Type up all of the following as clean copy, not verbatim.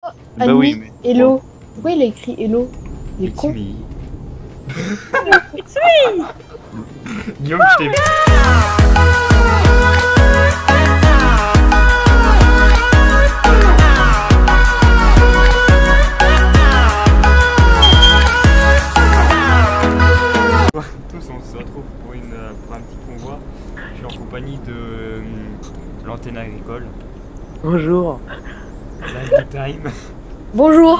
Bah Annie, oui, mais. Hello. Pourquoi il a écrit Hello? Il est It's con. me. It's me. Guillaume, je t'ai... Tous, on se retrouve pour un petit convoi. Je suis en compagnie de l'antenne agricole, Bonjour. Lundi Time, Bonjour.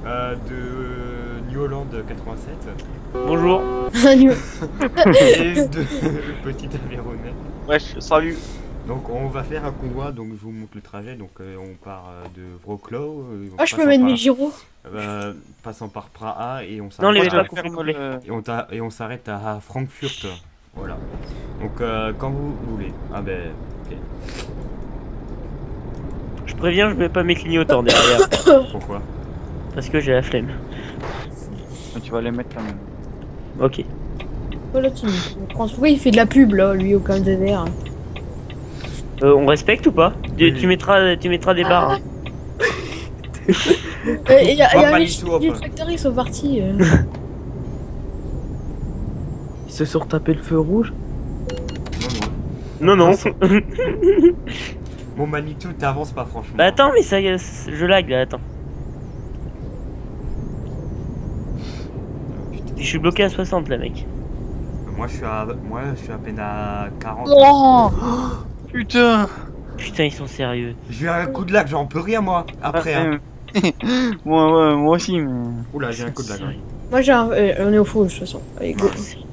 de New Holland 87 Bonjour. et de Petit Aveyronais. Wesh, salut. Donc on va faire un convoi, donc je vous montre le trajet. Donc on part de Wrocław. Ah, je peux mettre mes gyros. Passant par Praha et on Non, les s'arrête pas complet. et on s'arrête à Francfort. Voilà. Donc quand vous voulez. Ah ben ok. Je préviens, je mets pas mes clignotants derrière. Pourquoi? Parce que j'ai la flemme. Tu vas les mettre quand même. Ok. Voilà, pourquoi il fait de la pub là, lui, au Canadair? On respecte ou pas? Oui. Tu mettras des barres. Hein. Il y a pas les du tout, du enfin. tracteur, ils sont partis. Ils se sont tapés le feu rouge. Non, non. Non, non. Bon Manitou, t'avances pas franchement. Bah attends, mais ça, je lag là, attends. Je suis bloqué à 60 là, mec. Moi je suis à peine à 40. Oh putain. Putain, ils sont sérieux. J'ai eu un coup de lag, j'en peux rien moi. Après hein. Moi aussi, mais. Oula, j'ai un coup de lag. Hein. Moi, j'ai un. On est au faux, de toute façon. Allez, go.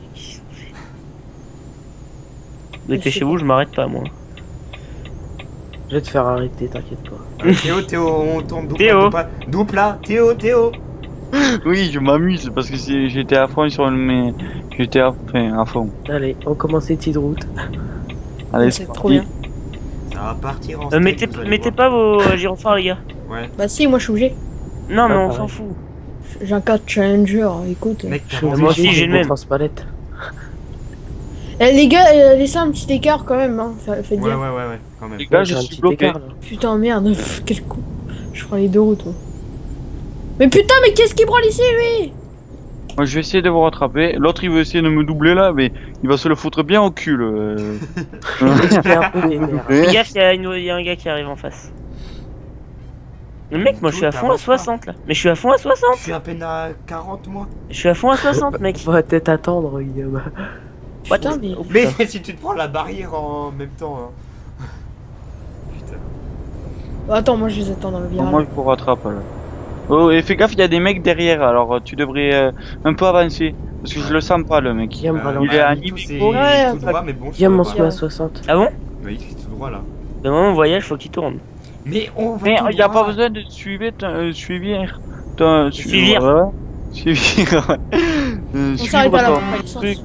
Dépêchez-vous, je m'arrête pas, moi. Je vais te faire arrêter, t'inquiète pas. Théo, on tombe Théo. double là, Théo. Oui, je m'amuse parce que j'étais à fond sur le. J'étais à fond. Allez, on commence les petites routes. Allez, C'est trop bien. Ça va partir en steak, Mettez vous allez mettez voir. pas vos gyrophares, les gars. Ouais. Bah, si, moi, je suis obligé. Non, mais Ah, on pareil. s'en fout. J'ai un cas Challenger, écoute. Mec, Je t'as suis vendu moi obligé aussi, j'ai de le même. transpalette. Les gars, laissez un petit écart quand même, hein. Faites Ouais, gaffe. ouais, quand même. les gars, J'ai je un suis petit bloqué. écart là. Putain, merde. Pff, quel con. Je prends les deux routes, moi. Mais putain, mais qu'est-ce qu'il branle ici, lui? Moi, je vais essayer de vous rattraper. L'autre, il veut essayer de me doubler là, mais il va se le foutre bien au cul. J'ai un peu d'énerve. Fais gaffe, il y a un gars qui arrive en face. Mais mec, moi je suis à fond à 60 là. Mais je suis à fond à 60. Je suis à peine à 40 moi. Je suis à fond à 60, mec. On va peut-être attendre, Guillaume. Putain, mais. Oh, Mais putain. si tu te prends la barrière en même temps. Hein. Putain. Bah, attends, moi, je les attends dans le virage. Moi, je vous rattrape là. Oh, et fais gaffe, il y a des mecs derrière, alors tu devrais un peu avancer. Parce que je le sens pas, le mec. Guillaume, il ralentis. est à Manitou, c'est niveau. Ouais, tout droit, mais bon. je Guillaume, peux on pas. se met à 60. Ah bon? Oui, c'est tout droit là. Dans mon voyage, faut qu'il tourne. Mais on va. Mais tout il n'y a droit. pas besoin de suivre. Suivre. Suivre. Ouais. Suivre. On s'arrête à la Suivre licence. truc.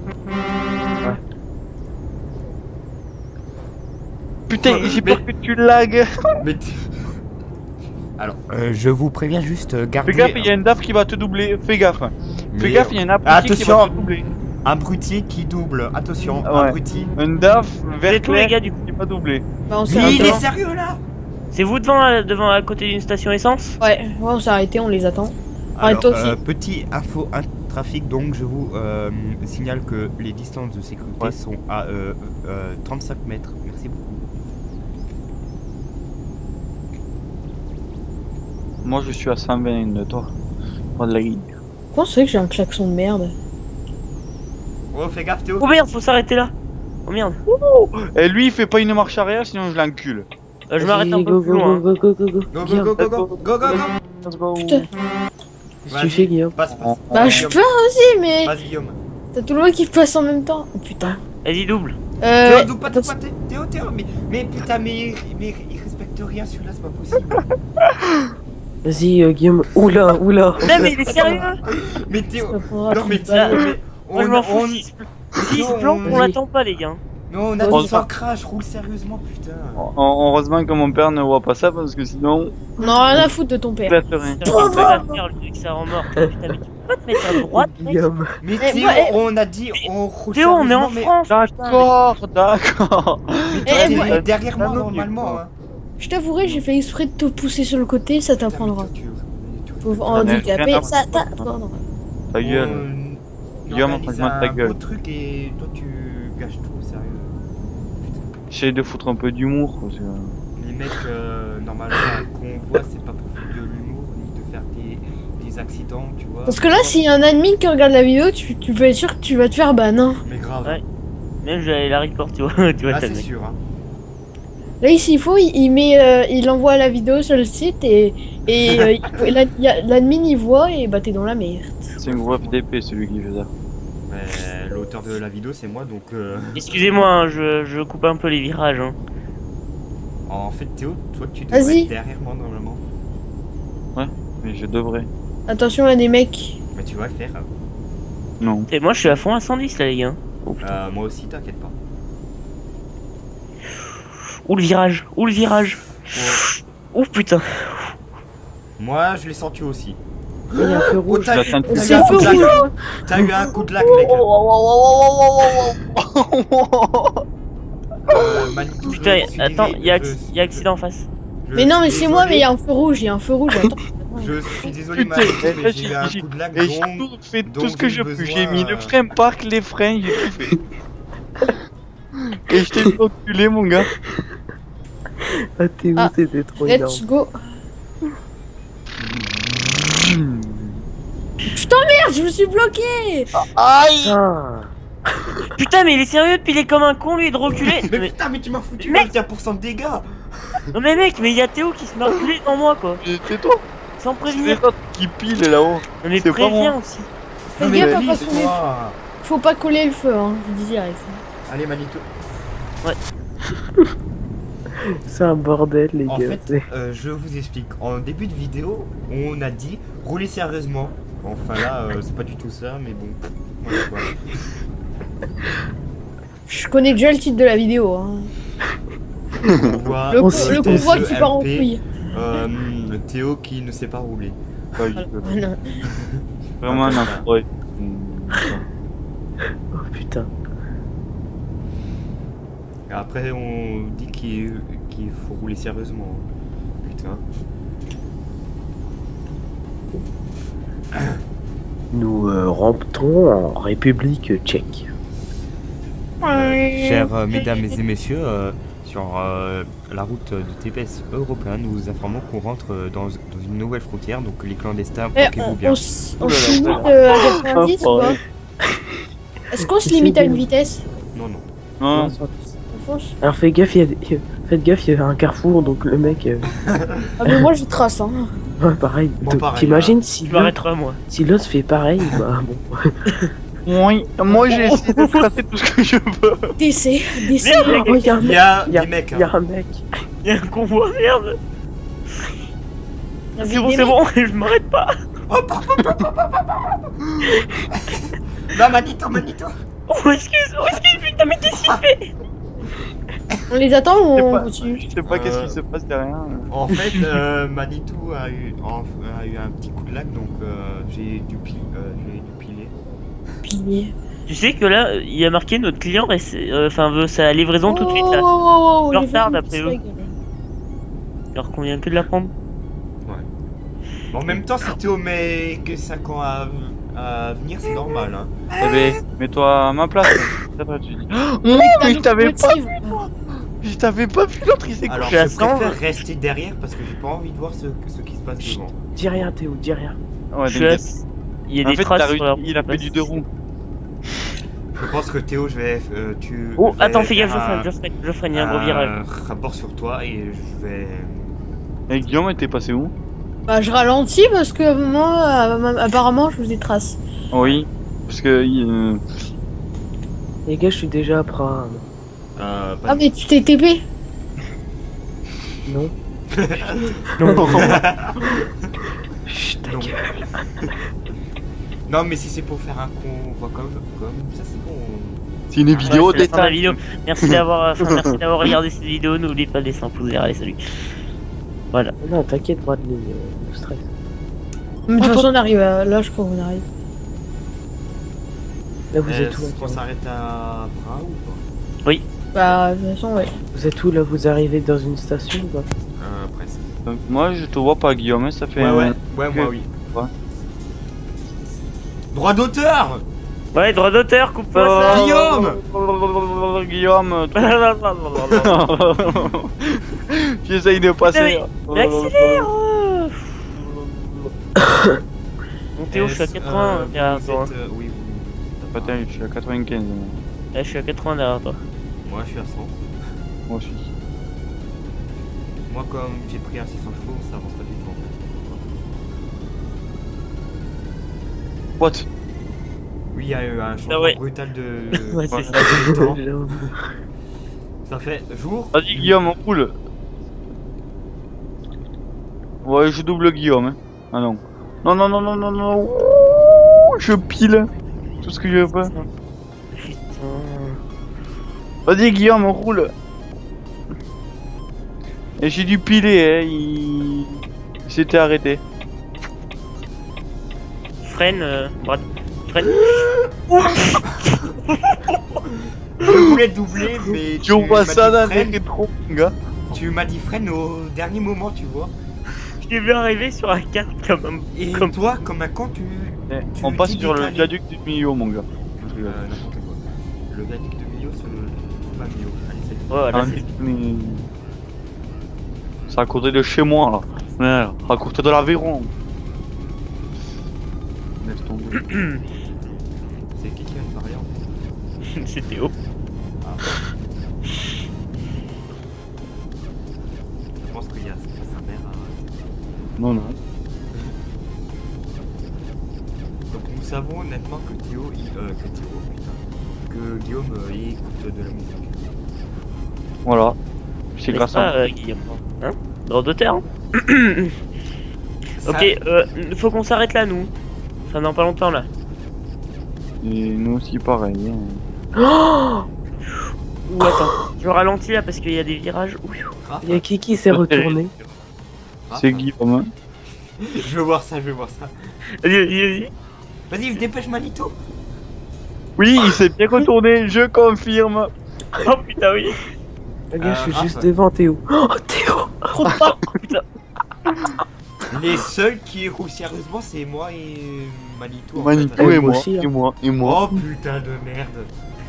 Putain, j'ai peur que tu lags. Mais alors, je vous préviens juste, gardez. Fais gaffe, il y a un DAF qui va te doubler. Fais gaffe. Fais Mais- gaffe, il y a un abruti qui va Attention. te doubler. Abruti qui double. Attention, Ouais. abruti. Un DAF vert C'est tout, les clair gars, du coup. qui va doubler. Bah, on s'est Mais il arrêté. est sérieux là. C'est vous devant à côté d'une station essence? Ouais, on s'est arrêté, on les attend. Ah, et Alors, toi aussi. petit info trafic, donc je vous signale que les distances de sécurité Ouais. sont à 35 mètres. Merci beaucoup. Moi, je suis à 120 de toi. Pas de la guide. Comment c'est que j'ai un klaxon de merde? Oh, fais gaffe, Théo. Oh merde, faut s'arrêter là. Oh merde. Et lui, il fait pas une marche arrière, sinon je l'encule. Je m'arrête un peu Go, plus go, loin. go, go, go, go. Go, go, Guillaume, go, go, go, go, go, go. Let's go. Putain. qu'est-ce que tu fais, Guillaume? Passe. Bah, je Guillaume. peux aussi, mais. Passe, Guillaume. T'as tout le monde qui passe en même temps. Oh putain. Vas-y, double. Théo, double pas, attention. Théo, mais putain, mais il respecte rien celui-là, c'est pas possible. Vas-y, Guillaume. Oula. Non, mais il est sérieux? Mais Théo, Ça prendra non mais plus Théo, de balles. mais Moi, je m'en fous. Si se plante, on Vas-y. l'attend pas, les gars. Non, on a On dit sans crash, roule sérieusement, putain. Heureusement que mon père ne voit pas ça parce que sinon, Non, rien à foutre de ton il père. va faire rien. Putain, on peut pas faire le truc, ça rend mort. Putain, mais tu peux pas te mettre à droite, mec? Guillaume. Mais Eh, Théo, moi, eh, on a dit, on roule Théo, on est en sérieusement, mais- France. putain, mais- D'accord. Mais toi, Eh, t'es moi- derrière moi Ah, non, normalement. Hein. Je t'avouerai, j'ai fait exprès de te pousser sur le côté, ça t'apprendra. Pauvre T'en as handicapé, rien à ça foutre. t'apprendra. Ta gueule. Guillaume, franchement, ta gueule. Un beau truc et toi tu gâches tout, sérieux. J'essaie de foutre un peu d'humour. Parce que... Les mecs, normalement, qu'on voit, c'est pas pour faire de l'humour ni de faire des accidents, tu vois. Parce que là, s'il y a un admin qui regarde la vidéo, tu peux être sûr que tu vas te faire ban. Hein. Mais grave. Ouais. Même je vais aller la report, tu vois. Tu vois, Ah, t'as c'est le mec. sûr, hein. Là, s'il faut, il envoie la vidéo sur le site et l'admin il voit et bah t'es dans la merde. C'est un gros FDP celui qui fait ça. Mais l'auteur de la vidéo, c'est moi, donc... Excusez-moi, hein, je coupe un peu les virages. Hein. En fait, Théo, toi, tu devrais Vas-y. être derrière moi, normalement. Mais je devrais. Attention à des mecs. Mais tu vas le faire. Non. Et moi, je suis à fond à 110 là, les gars. Moi aussi, t'inquiète pas. Où le virage? Où le virage? Ouh putain. Moi, je l'ai senti aussi. Il y a un feu Oh, rouge. t'as J'attends. t'as eu C'est un coup de feu lag. T'as eu un coup de lag, mec. Manitou, Putain, je suis attends, désolé, il y a accident en face. Mais non, mais c'est moi, mais il y a un feu rouge, il y a un feu rouge. Attends. Je suis désolé, Putain, Manitou, eh, mais j'ai eu un coup de lag, Et j'ai donc... tout fait donc tout ce que j'ai je peux. besoin, J'ai mis le frein park, les freins, j'ai tout fait. Et je t'ai enculé, mon gars. Ah, t'es où? Ah, C'était trop énorme. Let's go. Putain, merde, je me suis bloqué. Aïe. Putain. Putain, mais il est sérieux depuis il est comme un con lui de reculer. Mais putain, mais tu m'as foutu Mec. 21% de dégâts. Non mais mec, mais il y a Théo qui se met à reculer dans moi quoi. C'est toi. Sans C'est prévenir. toi qui pile là-haut. Non mais c'est pas préviens moi. aussi. Fais Non, mais gaffe à oui, pas c'est coller. toi. Faut pas coller le feu, hein, je dis direct. Allez, Manitou. C'est un bordel, les En gars. fait, je vous explique. En début de vidéo, on a dit rouler sérieusement. Enfin là, c'est pas du tout ça, mais bon. Voilà, quoi. Je connais déjà le titre de la vidéo. Hein. On voit Le, On cite le convoi qui part en MP, couille. Théo qui ne sait pas rouler. Voilà. Vraiment un affreux. Oh putain. Et après, on dit qu'il faut rouler sérieusement. Putain. Nous rampons en République tchèque. Chers mesdames et messieurs, sur la route de TPS européen, nous vous informons qu'on rentre dans une nouvelle frontière, donc les clandestins, Eh, bloquez-vous bien. on se limite à 90 ou pas? Est-ce qu'on se limite à une vitesse? Non, non. Non. On fonce. Alors faites gaffe, faites gaffe, il y a un carrefour, donc le mec... Ah mais moi je trace hein. Ouais, pareil. Bon, Donc, pareil, t'imagines si Je l'autre m'arrêterai moi. fait pareil, bah bon. Oui, moi j'ai essayé de tracer tout ce que je peux. DC. Oh, il y a un Il mec, y a il y a- des mecs. il y a Hein. un mec. Il y a un convoi, merde. La C'est vie bon, des c'est mecs. bon, je m'arrête pas. Non, Manito. Oh excuse, putain mais qu'est-ce qu'il fait? On les attend ou Je sais on pas. continue? Je sais pas qu'est-ce qui se passe derrière. En fait, Manitou a eu un petit coup de lag, donc j'ai dû piler. Pilier. Tu sais que là, il y a marqué notre client veut sa livraison tout de suite là. Oh, En les retard, vélos d'après qui eux. se gueule. Alors qu'on vient que de l'apprendre. En même temps, si Théo met que 5 ans à venir, c'est normal. Hein. Eh ben, mets-toi à ma place. Après, tu dis. Oh, T'as mais le je t'avais pas motif. Je t'avais pas vu l'autre, il s'est Alors, couché à je 100, préfère rester derrière parce que j'ai pas envie de voir ce qui se passe devant. Dis rien, Théo, dis rien. Ouais, Je suis à- t'inquiète. Il y a En des fait, traces sur leur... il a fait du deux roues. Je pense que Théo, je vais. Oh, je vais attends, fais gaffe, faire je freine, il y a un gros virage. rapport sur toi et je vais. Et Guillaume, t'es passé où? Bah je ralentis parce que moi apparemment je vous ai trace. Oui, parce que. Les gars, je suis déjà à Prague. Ah mais tu t'es TP? Non. Non. Chut, ta Non. gueule. Non, mais si c'est pour faire un convoi comme ça, c'est bon. C'est une vidéo Ouais, c'est la fin de la d'état. vidéo. Merci d'avoir regardé cette vidéo. N'oubliez pas de laisser un pouce vert. Allez, salut. Voilà. Non, t'inquiète, Bradley, no stress. De toute façon on arrive là je crois qu'on arrive. Là, vous êtes Est-ce où qu'on s'arrête à Bras ou pas? Bah de toute façon ouais. Vous êtes où là? Vous arrivez dans une station ou pas? Presque. Moi je te vois pas Guillaume, hein, ça fait... Ouais, moi oui. Ouais. Droit d'auteur. Ouais, droit d'auteur, coupe-moi ça. Guillaume tu essayes de passer. Mais accélère. Mon Théo, je suis à 80 derrière toi. Oui, Attends, je suis à 95. Là, je suis à 80 derrière toi. moi je suis à 100. Moi aussi. Moi comme j'ai pris un 600 chevaux, ça avance pas du tout en fait. What? Oui, il y a eu un changement ouais. brutal de... Ouais, c'est ça. de temps. Ça fait jour. Vas-y Guillaume, on roule. Ouais, je double Guillaume. Hein. Ah non. Non, non, non, non, non, non. Ouh, je pile. Tout ce que je veux pas. Putain. Vas-y Guillaume, on roule. Et j'ai dû piler, hein. Il s'était arrêté. Freine, Brad. Freine. Je voulais doubler, mais Tu vois m'as ça dit dans les freine. rétros, gars. Tu m'as dit freine au dernier moment, tu vois. Je t'ai vu arriver sur la carte comme un... Et Comme- toi, comme un con, tu On passe t'es sur le décalé. viaduc du milieu, mon gars. N'importe quoi. Le viaduc de Millau sur le... Pas Millau. Allez, c'est Ouais, voilà, Ah, c'est... mais... C'est à côté de chez moi, là. Ouais, à côté de l'Aveyron. Laisse tomber. C'est qui a une variante? c'est Théo. Je pense qu'il y a sa mère à... Non, non. Donc nous savons nettement que que Guillaume il écoute de la musique. Voilà. C'est N'est-ce grâce pas, à moi. Guillaume. Hein? Droit d'auteur, hein. Ça- Ok, faut qu'on s'arrête là, nous. Enfin, dans pas longtemps, là. Et nous aussi, pareil. Hein. Ou attends, je ralentis là parce qu'il y a des virages. Ouh. Raph, Il y a qui s'est retourné. Raph, C'est Guillaume. Hein. Je veux voir ça, je veux voir ça. Vas-y, vas-y. Vas-y, dépêche Manito. Oui, il s'est bien retourné, je confirme. Oh putain, oui. Regarde, je suis Raph. juste devant Théo. Oh, Théo. Trop de pas. Les seuls qui roulent sérieusement, c'est moi et Manito. en Manito fait. Ouais, et moi moi, aussi, hein. et moi, et moi. Oh putain de merde.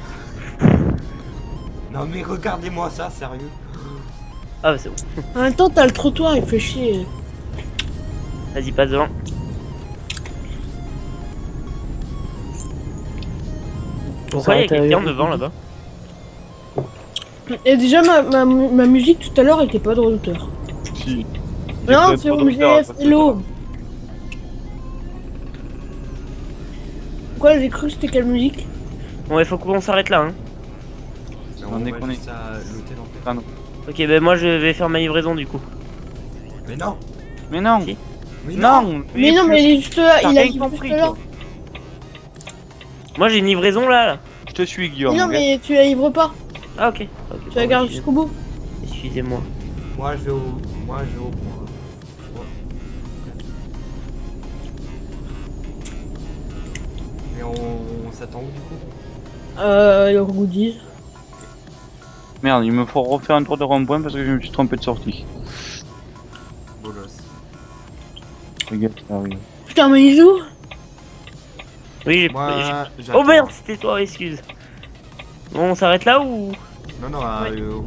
Non mais regardez-moi ça, sérieux. Ah, bah c'est bon. En même temps, t'as le trottoir, il fait chier. Vas-y, passe devant. Pourquoi il y a quelqu'un devant là-bas? Et déjà, ma musique tout à l'heure était pas de hauteur. Si. Non, c'est OMGF, hello. Pourquoi j'ai cru que c'était quelle musique? Bon, il faut qu'on s'arrête là, hein. On est va connecté. juste à l'hôtel en fait. Ah non. Ok, bah moi je vais faire ma livraison du coup. Mais non. Mais non. Si. Mais Non. Mais non, mais il est juste là, T'as il a rien dit compris, tout à l'heure. toi. Moi j'ai une livraison là. Je te suis, Guillaume. Mais non, mais tu la livres pas. Ah, ok. Ok, Tu la gardes jusqu'au bout. Excusez-moi. Moi je vais au point. Mais on s'attend où du coup? Le goodies. Merde, il me faut refaire un tour de rond-point parce que je me suis trompé de sortie. Beau gosse. Regarde, ça arrive. Putain, mais il joue. Oui, Moi, j'ai... j'attends. Oh merde, c'était toi, excuse. Bon, on s'arrête là ou... Non, non, à Ouais. EO.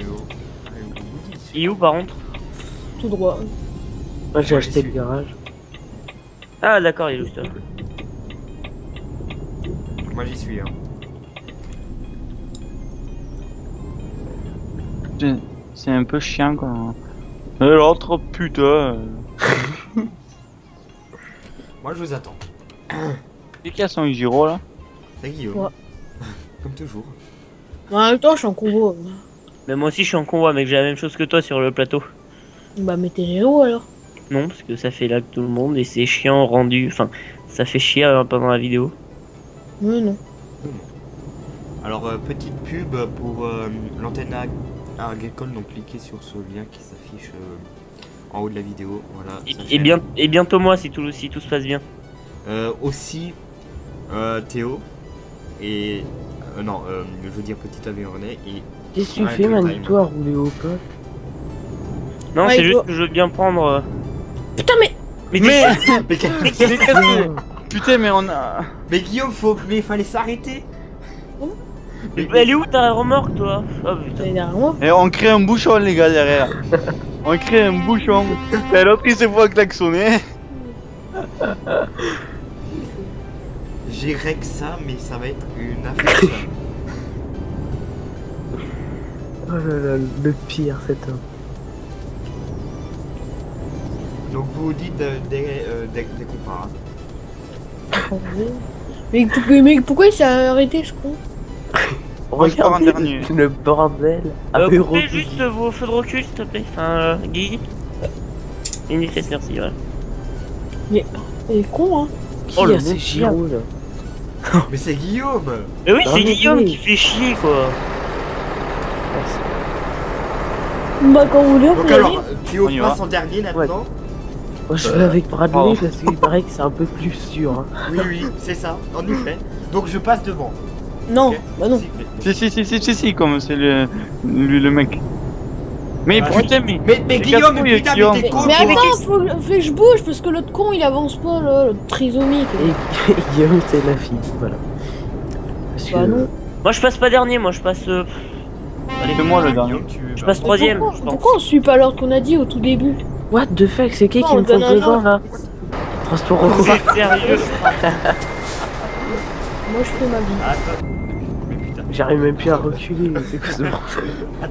Il est où par contre? Tout droit. Moi, j'ai Ouais, acheté j'y le suis. garage. Ah d'accord, il est juste là. Moi j'y suis. Hein. C'est un peu chiant quand même. Et l'autre, putain. Moi je vous attends. C'est qui a son gyro là? C'est Guillaume. Ouais. Comme toujours. En même temps, je suis en convoi. Mais moi aussi je suis en convoi, mec, j'ai la même chose que toi sur le plateau. Bah, mettez Géo alors. Non, parce que ça fait lag tout le monde et c'est chiant rendu. Enfin, ça fait chier pendant la vidéo. Oui, non. Alors petite pub pour l'antenne agricole, donc cliquez sur ce lien qui s'affiche en haut de la vidéo. Voilà. sa chaîne. Et bientôt moi si tout se passe bien. Aussi Théo et non, je veux dire petit Avéronais et Qu'est-ce que tu Ouais, fais, good Manito, time. à rouler au plat? Non, Ouais, c'est il juste faut- que je veux bien prendre. Putain, mais. Mais Mais, Putain, mais on a. mais Guillaume, mais fallait s'arrêter. elle est où ta remorque, toi? Oh putain. T'es derrière moi. Et on crée un bouchon, les gars, derrière. On crée un bouchon. Et l'autre, il se voit klaxonner. J'irai que ça, mais ça va être une affaire. Ça. Oh là là, le pire cet homme. Donc vous dites dès qu'on part. Hein. Mais pourquoi il s'est arrêté, ce con? Moi, je pars en dernier. Le bordel. Coupez Apéro juste vos feux de recul, s'il te plaît. Enfin, Guy. Initiate, merci, voilà. Il est con, hein. Qui Oh, le a ces bon gyros là? Mais c'est Guillaume. Mais oui, Non, c'est mais Guillaume oui. qui fait chier, quoi. Bah, quand vous voulez, on Donc peut y alors, aller. Théo On y passe va. en dernier là-dedans. Moi je vais avec Bradley pardon. parce qu'il paraît que c'est un peu plus sûr. Hein. Oui, oui, c'est ça, en effet. Donc je passe devant. Non, Ok. bah non. Si, comme c'est le mec. Mais Ah, putain, mais. Mais Guillaume, casse-couille, mais putain, Guillaume. mais t'es con. Mais toi. attends, faut que je bouge parce que l'autre con il avance pas là, l'autre trisomique. Et Guillaume c'est la fille, voilà. Parce Bah que- non. Moi, je passe pas dernier, moi, je passe. Allez, C'est moi le dernier. Guillaume, tu je vas- passe troisième, Pourquoi, je pense. pourquoi on suit pas l'ordre qu'on a dit au tout début? What the fuck, c'est qui Non, qui on me fonce donne un dedans ordre. là? Transport en Vous êtes sérieux? Moi je fais ma vie. Attends. Mais putain. J'arrive même plus à reculer, c'est quoi ce bordel?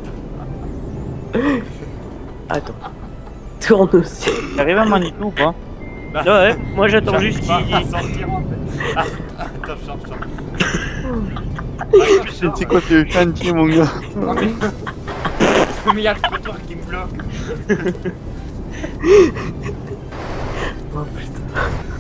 Attends. Tourne aussi. T'arrives à Manitou ou pas? Ouais, moi j'attends juste Pas qu'il. à sortir en fait. Attends, sors. C'est quoi ce chantier, mon gars? Mais y'a le trottoir qui me bloque. Oh putain.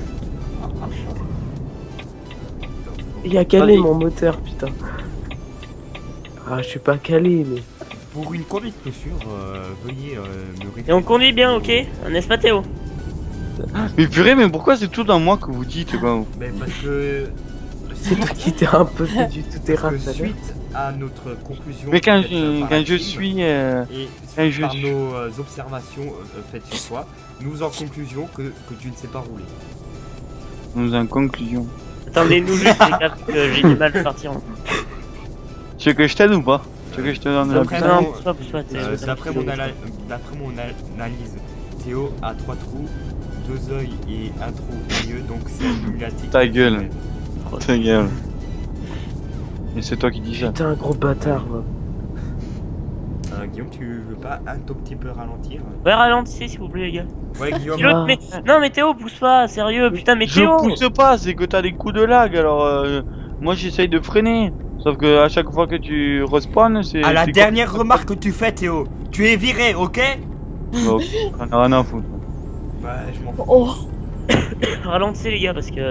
Il a calé Vas-y. mon moteur, putain. Ah, je suis pas calé, mais. Pour une conduite plus sûre, veuillez me Et on conduit bien, ok? N'est-ce pas, Théo? Mais purée, mais pourquoi c'est tout dans moi que vous dites, quoi? Mais parce que. C'est toi qui t'es un peu fait du tout Parce terrain, que ça suite à notre conclusion. Mais quand faite, par je la team, suis. Et quand je par suis- nos observations faites sur toi, nous en conclusion que tu ne sais pas rouler. Nous en conclusion. Attendez-nous juste, les gars, parce que j'ai du mal à partir. Tu veux que je t'aide ou pas? Tu veux que je te donne la Après, putain? Non, non, pousse pas, Théo. D'après mon analyse, Théo a 3 trous, 2 œils et un trou au milieu, donc c'est un lunatique. Ta gueule. Ta gueule. Et c'est toi qui dis ça. Putain, gros bâtard, va. Guillaume, tu veux pas un tout petit peu ralentir? Ouais, ralentissez, s'il vous plaît, les gars. Ouais, Guillaume. L'autre, Ah. mais. Non, mais Théo, pousse pas, sérieux, putain, mais Je Théo! pousse pas, c'est que t'as des coups de lag, alors moi j'essaye de freiner. Sauf que à chaque fois que tu respawns, c'est. À la c'est dernière remarque que tu fais, Théo, tu es viré, ok? Bon, j'en ai rien à foutre. Ouais, je m'en fous. Oh, Ralentissez, les gars, parce que.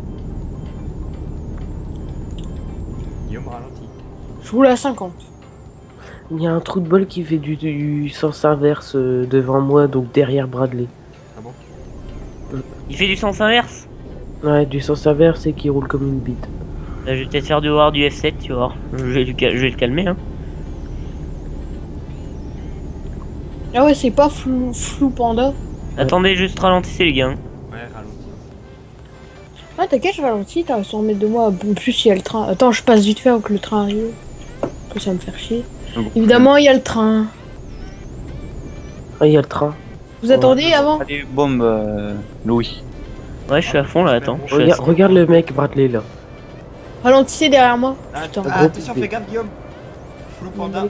Guillaume ralentit. je roule à 50. Il y a un trou de bol qui fait du sens inverse devant moi, donc derrière Bradley. Ah bon? Il fait du sens inverse. Ouais, du sens inverse et qui roule comme une bite. Là, je vais peut-être faire du voir du F7, tu vois. Je vais le calmer, hein. Ah ouais, c'est pas flou panda. Attendez, juste ralentissez, les gars. Hein. Ouais, ralentit. Ah t'inquiète, je ralentis, t'as 100 mètres de moi. En plus, il y a le train. Attends, je passe vite fait avant que le train arrive. Que ça va me faire chier. Évidemment, il y a le train. Ah, il y a le train. Vous attendez avant? Allez, bon, bah, Louis. Ouais, je suis à fond là, attends. Je suis à Regarde, 100. regarde le mec, Bradley, là. Ralentissez derrière moi. Putain. Ah, attention, fais gaffe, Guillaume. Flou panda.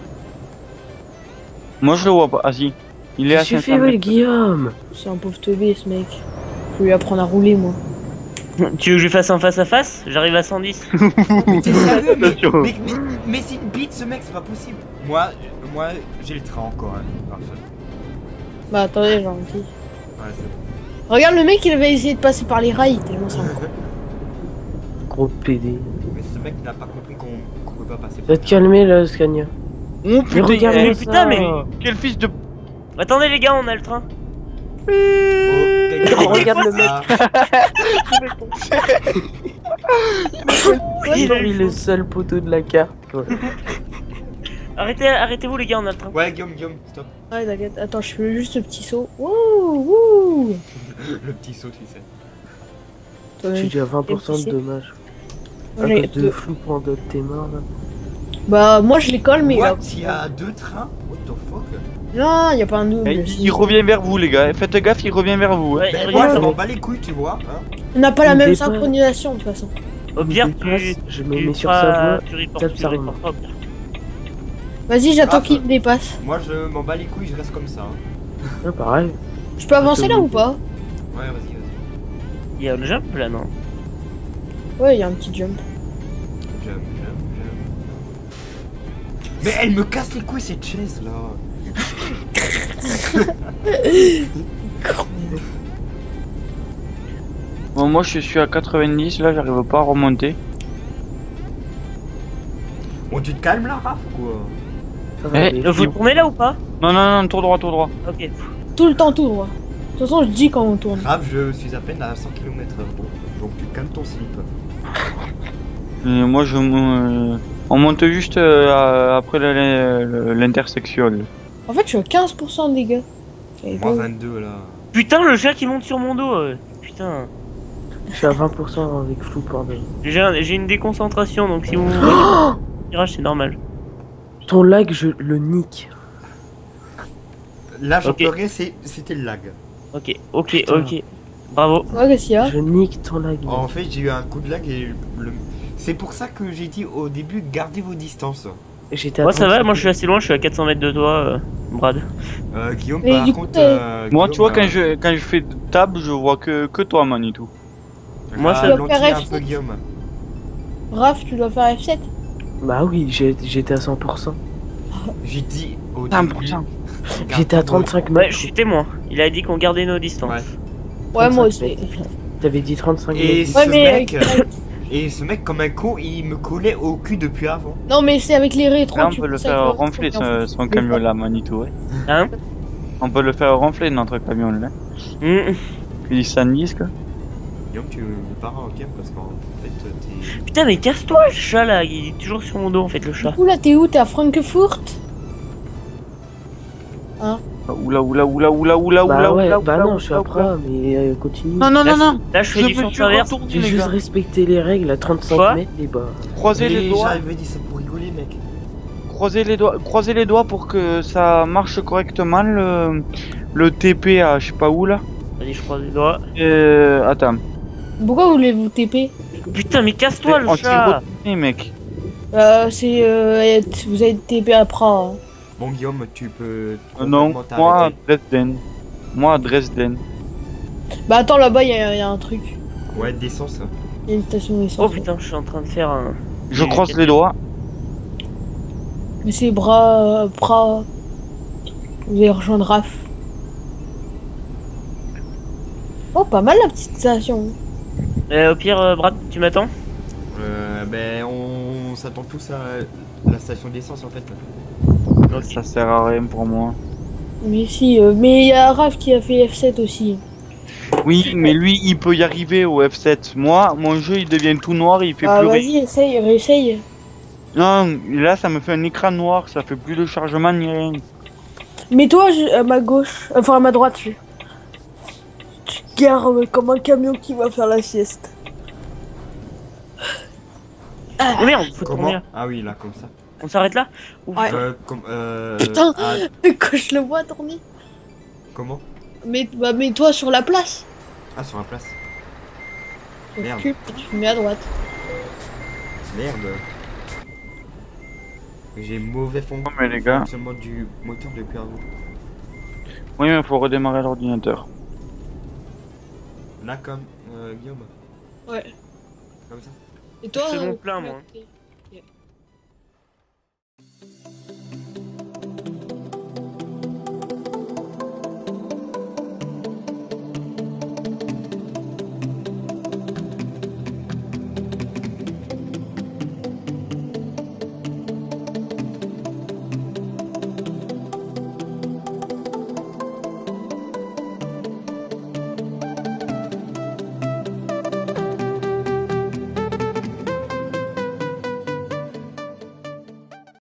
Moi je le vois pas. Ah si. Il est à Qu'est-ce que tu 500 fais, ouais, mètres. Oh, Guillaume? c'est un pauvre teubé ce mec. Faut lui apprendre à rouler moi. Tu veux que je lui fasse un face à face? J'arrive à 110. Mais t'es sérieux, Attention. mais c'est une bite ce mec, c'est pas possible. Moi j'ai le train encore. Hein. Parfait. Bah attendez, j'ai ralentis. Ouais, c'est bon. Regarde le mec, il avait essayé de passer par les rails tellement c'est un con. Gros PD. Mais ce mec n'a pas compris qu'on peut pas passer Va te calmer, là, Scania. Oh Mais putain, regarde mais ça. putain, mais- quel fils de. Attendez, les gars, on a le train. Regarde le mec. Ouais, Il est le seul poteau de la carte, quoi. Arrêtez-vous les gars, on a le train. Ouais, Guillaume, stop. Ouais, t'inquiète. Attends, je fais juste le petit saut. Wouh. Le petit saut, tu sais. J'ai déjà 20% de dommages. À J'ai- cause de flou pendant tes mains là. Bah, moi je les colle, mais What? là. Il y a 2 trains? What the fuck? Non, y a pas un double. Eh, il revient vers vous, les gars. Faites gaffe, il revient vers vous. Hein. Ouais, Ben regarde, moi, je ouais. m'en bats les couilles, tu vois. Hein. On n'a pas la Il même dépasse. synchronisation de toute façon. Au pire, je me tu mets sur sa voie. Tu reportes, tape tu sa reportes pas, au pire. Vas-y, j'attends Raph. qu'il me dépasse. Moi, je m'en bats les couilles, je reste comme ça. Hein. Ah, pareil. Je peux avancer là ou pas? Ouais, vas-y. Il y a le jump là, non? Ouais, y a un petit jump. Jump. Mais elle me casse les couilles cette chaise là. Bon, moi je suis à 90, là j'arrive pas à remonter. Bon, tu te calmes là, Raph, ou quoi? Ça va Eh, aller. Faut tourner là ou pas? Non, tout droit. Ok. Tout le temps tout droit. De toute façon, je dis quand on tourne. Raph, je suis à peine à 100 km/h. Bon, donc tu calmes ton slip. Et moi on monte juste après l'intersection. En fait, je suis à 15% de dégâts. Et Moi, donc, 22 là. Putain, le chat qui monte sur mon dos. Putain. Je suis à 20% avec flou pendant. J'ai une déconcentration, donc si vous voyez le tirage, c'est normal. Ton lag, je le nique. Là, j'en Ok. pleurais, c'était le lag. Ok. Putain. Bravo. ouais, qu'est-ce qu'il y a? Je nique ton lag. En fait, j'ai eu un coup de lag et c'est pour ça que j'ai dit au début, gardez vos distances. J'étais à Moi ça va, 35. moi je suis assez loin, je suis à 400 mètres de toi, Brad. Guillaume, Mais par du contre. coup, Moi tu vois, Guillaume, quand je fais table, je vois que toi, Manitou. Moi, ça ralentis doit faire un peu, F7. Guillaume. Raph, tu dois faire F7. Bah oui, j'étais à 100%. J'ai dit au Ah, début. putain. J'étais à 35 Ouais, mètres. je suis témoin. Il a dit qu'on gardait nos distances. Ouais. Ouais, moi 35 aussi. T'avais dit 35 Et mètres. Ouais, ce mais mec. avec- Et ce mec, comme un con, il me collait au cul depuis avant. Non, mais c'est avec les rétros. Là, on tu peut le sais, faire avec le ronfler rétro, son camion là, Manitou. Ouais. Hein? On peut le faire ronfler notre camion là. Puis 110 quoi. Guillaume, tu me pars en game parce qu'en fait, t'es. Putain, mais casse-toi le chat là, il est toujours sur mon dos en fait, le chat. Du coup, là, t'es où? T'es à Francfort? Oula. Bah ouais, bah non, je suis à Prague, mais continue. Non. Là, je fais du sens inverse. J'ai juste respecté les règles à 35 Quoi mètres et bah. Croisez les doigts. J'avais dit ça pour rigoler, mec. Croisez les doigts pour que ça marche correctement le TP à je sais pas où là. Vas-y, je croise les doigts. Attends. Pourquoi voulez-vous TP? Putain, mais casse-toi le On chat. tire mec. Vous avez TP à Prague. Bon, Guillaume, tu peux. Non, complètement moi à t'arrêter. Dresden. Moi à Dresden. Bah, attends, là-bas, y a un truc. Ouais, d'essence. Y a une station Oh d'essence. putain, je suis en train de faire un. Je croise les doigts. Mais c'est Prague. Vous allez rejoindre Raph. Oh, pas mal la petite station. Au pire, Brad, tu m'attends? Ben, on s'attend tous à la station d'essence en fait. Ça sert à rien pour moi. Mais si, mais y a Raph qui a fait F7 aussi. Oui, mais lui il peut y arriver au F7. Moi, mon jeu il devient tout noir, il fait Ah, plus rien. vas-y, essaye, réessaye. Non, là ça me fait un écran noir, ça fait plus de chargement ni rien. Mais toi, à ma gauche, enfin à ma droite, tu gares comme un camion qui va faire la sieste. Oh merde, faut tourner Comment? là. Ah oui, là, comme ça. On s'arrête là? Ou Ouais. Putain. ah, Quand je le vois tourner. comment? Bah, mets-toi sur la place. Ah, sur la place. Tu Merde. recules, tu mets à droite. Merde. J'ai mauvais fond. Non, mais les gars. Fonctionnement du moteur depuis avant. Oui, mais faut redémarrer l'ordinateur. Là, comme Guillaume. Ouais. Comme ça. Et toi, Je fais mon plein, moi. t'es-